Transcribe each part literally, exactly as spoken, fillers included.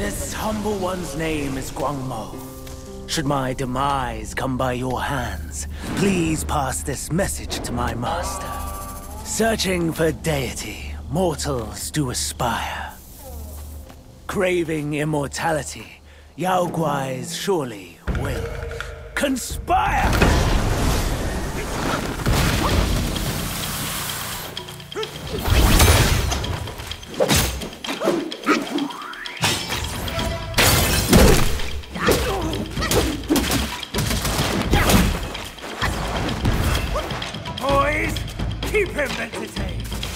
This humble one's name is Guangmou. Should my demise come by your hands, please pass this message to my master. Searching for deity, mortals do aspire. Craving immortality, Yao Guais surely will conspire! Boys, keep him entertained!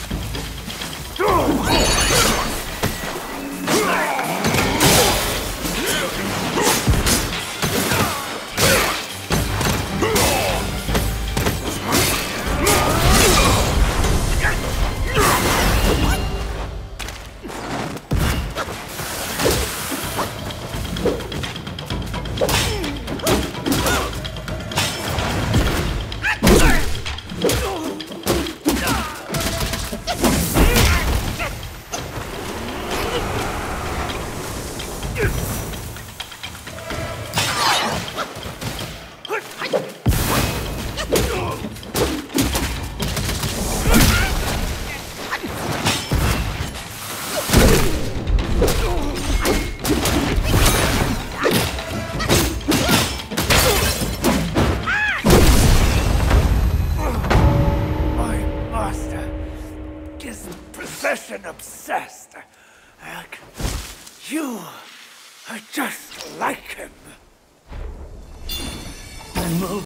Possession obsessed. You are just like him.